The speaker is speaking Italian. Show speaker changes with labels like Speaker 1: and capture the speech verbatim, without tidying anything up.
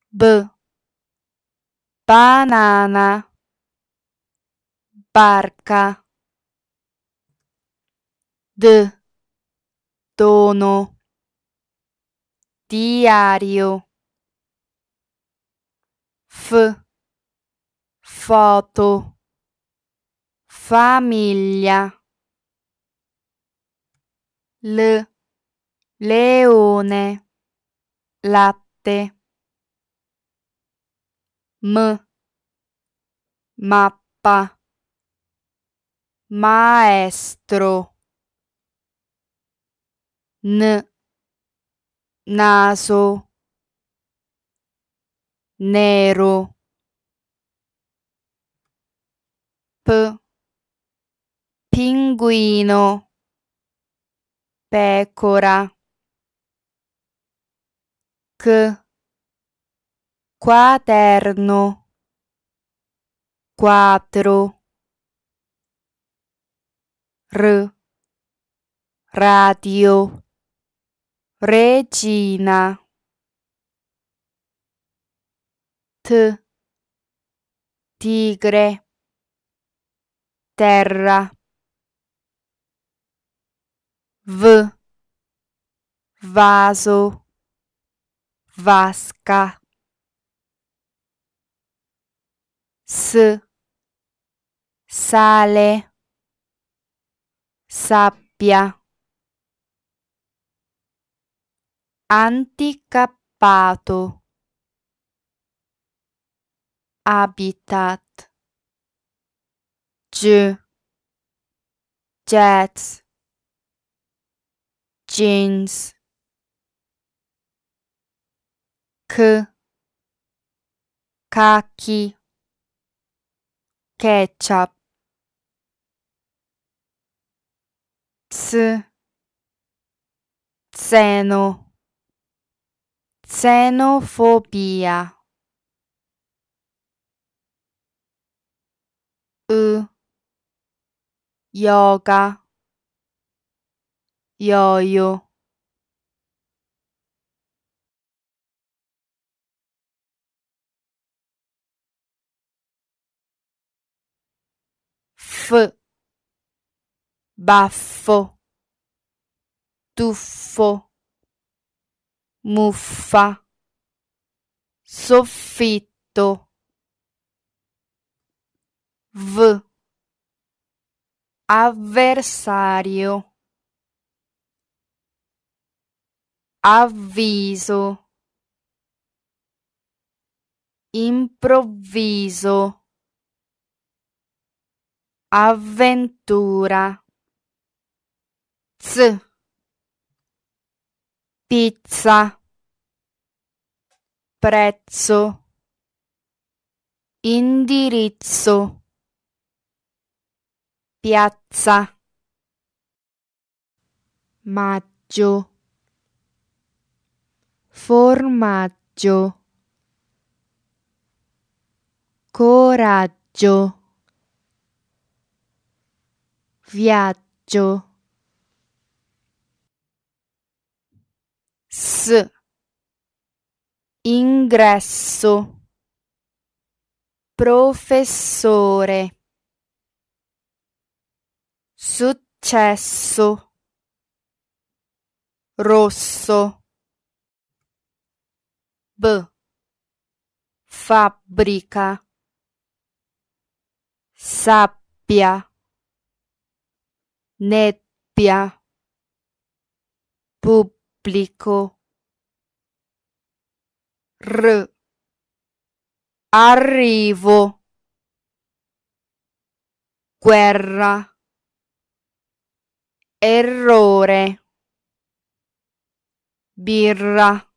Speaker 1: B, banana, barca. D, dono, diario. F, foto, famiglia. L, leone, latte. M, mappa, maestro. N, naso, nero. P, pinguino, pecora. C, quaderno, quadro. R, radio, regina. T, tigre, terra. V, vaso, vasca. S, sale, sabbia. Anticappato, habitat. G, jazz, jeans. K, khaki, ketchup. S, seno, xenofobia. U, yoga, yo-yo. F, baffo, tuffo, muffa, soffitto. V, avversario, avviso, improvviso, avventura. Z, pizza, prezzo, indirizzo, piazza. Maggio, formaggio, coraggio, viaggio. S, ingresso, professore, successo, rosso. B, fabbrica, sabbia, nebbia, pubblico. R, arrivo, guerra, errore, birra.